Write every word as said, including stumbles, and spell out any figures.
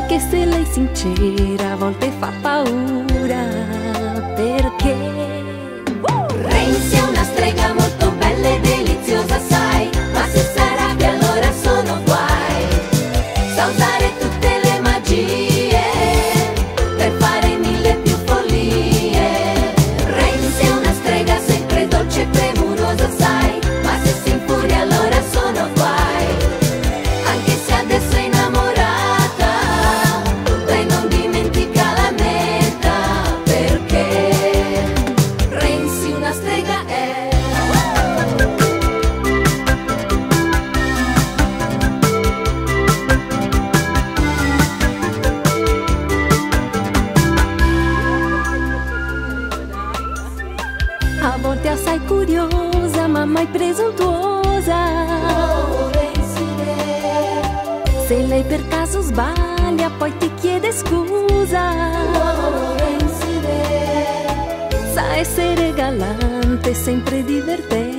anche se lei sincera a volte fa paura, perché Renzi è una strega molto bella e deliziosa, sai, ma se si arrabbia allora sono guai. Sa usare tutte le magie per fare mille più follie. Renzi è una strega sempre dolce e premurosa, sai, ma se si infuria allora sono guai. Anche se adesso è innamorata, lei non dimentica la meta, perché Renzi una strega è. a volte assai curiosa ma mai presuntuosa. Oh, Renzi re. Se lei per caso sbaglia poi ti chiede scusa. Oh, Renzi re. Sa essere galante, sempre divertente.